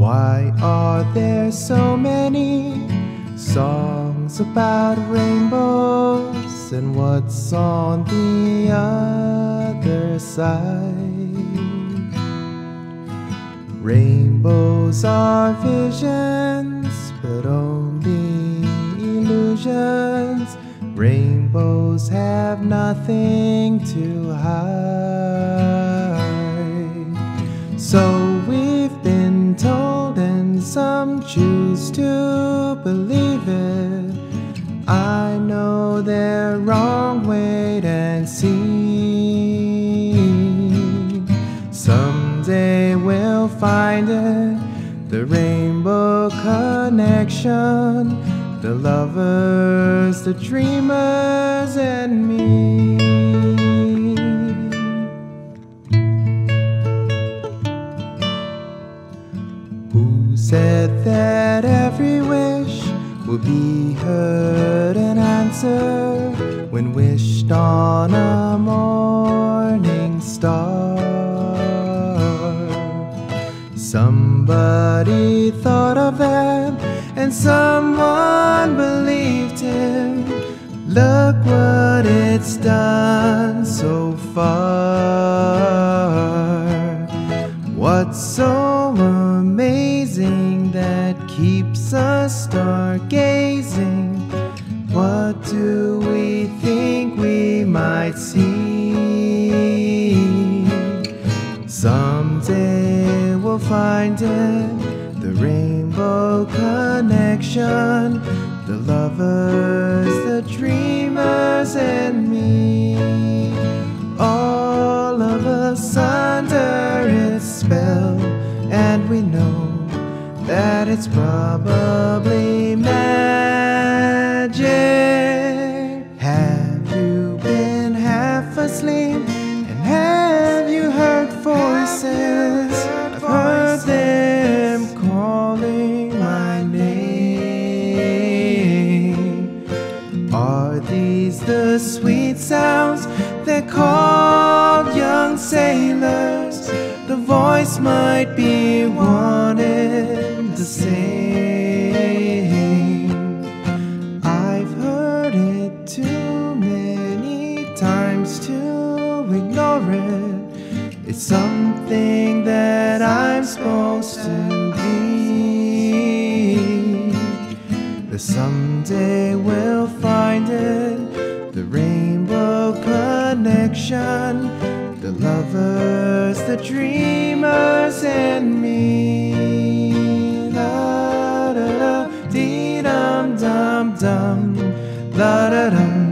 Why are there so many songs about rainbows, and what's on the other side? Rainbows are visions, but only illusions. Rainbows have nothing to hide. So we've been told, and some choose to believe it. I know they're wrong, wait and see. Someday we'll find it, the rainbow connection, the lovers, the dreamers, and me. Who said that every wish would be heard and answered when wished on a morning star? Somebody thought of that, and someone believed him. Look what it's done so far. What's so amazing that keeps us stargazing? What do we think we might see? Someday we'll find it, the rainbow connection, the lovers, the dreamers, and me. All of us under its spell, and we know that it's probably magic. Have you been half asleep, and have you heard voices? I've heard them calling my name. Are these the sweet sounds they called young sailors? The voice might be one and the same. I've heard it too many times to ignore it. It's something that I'm supposed to be. The someday we'll find it, the rainbow connection, the lovers, the dreamers, and me. La da da, dee dum dum dum, la da dum.